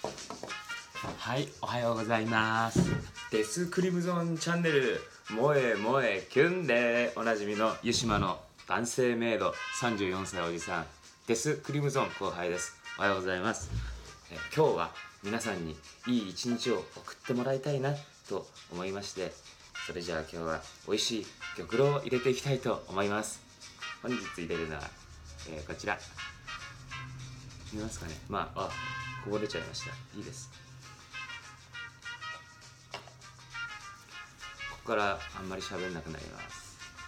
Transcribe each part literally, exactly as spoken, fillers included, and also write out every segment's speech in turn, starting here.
はい、おはようございます。デスクリムゾンチャンネル、萌え萌えキュンでおなじみの湯島の男性メイドさんじゅうよんさいおじさん、デスクリムゾン後輩です。おはようございます。え今日は皆さんにいい一日を送ってもらいたいなと思いまして、それじゃあ今日は美味しい玉露を入れていきたいと思います。本日入れるのは、えー、こちら見ますかね。まあ、あ、こぼれちゃいました。いいです。ここからあんまり喋んなくなります。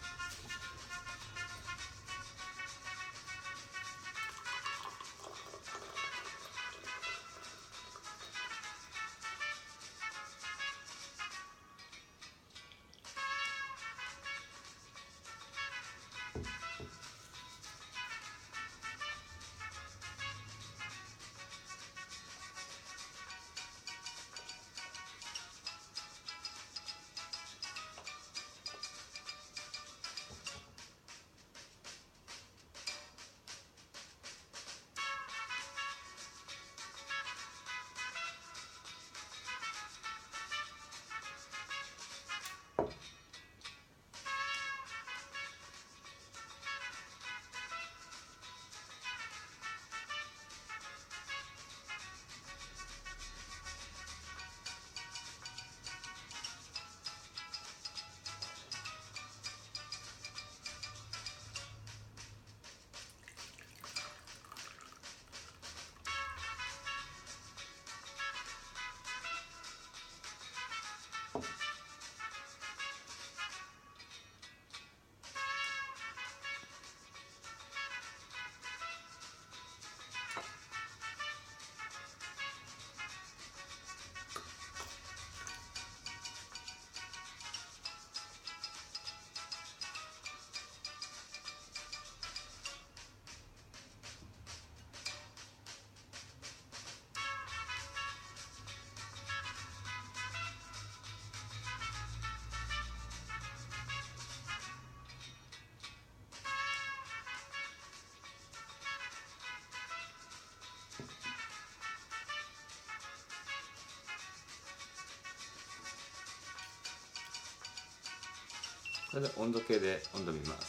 これで温度計で温度見ます。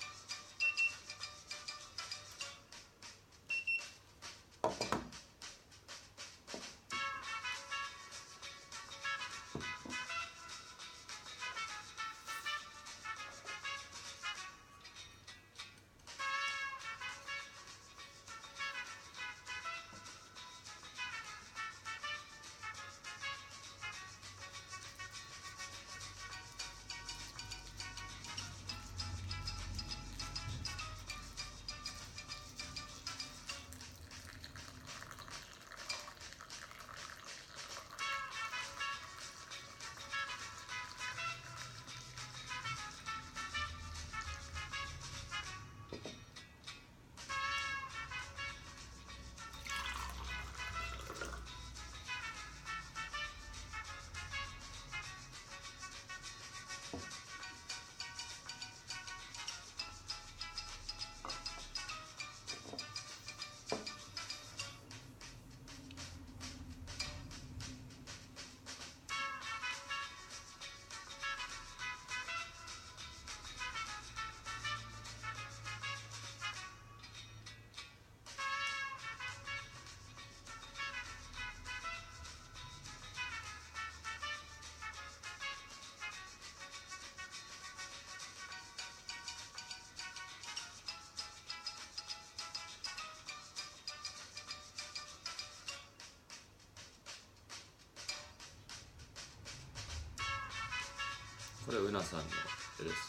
これうなさんの絵です。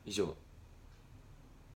以上